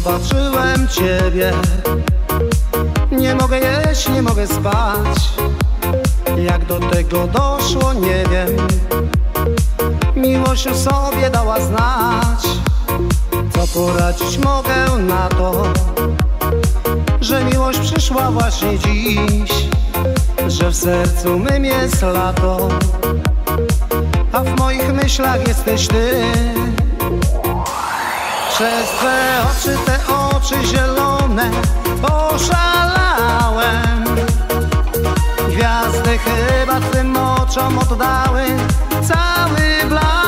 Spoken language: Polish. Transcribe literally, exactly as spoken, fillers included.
zobaczyłem ciebie. Nie mogę jeść, nie mogę spać. Jak do tego doszło, nie wiem. Miłość już sobie dała znać. Co poradzić mogę na to, że miłość przyszła właśnie dziś, że w sercu mym jest lato, a w moich myślach jesteś ty. Przez twe oczy, te oczy zielone oszalałem. Gwiazdy chyba twym oczom oddały cały blask.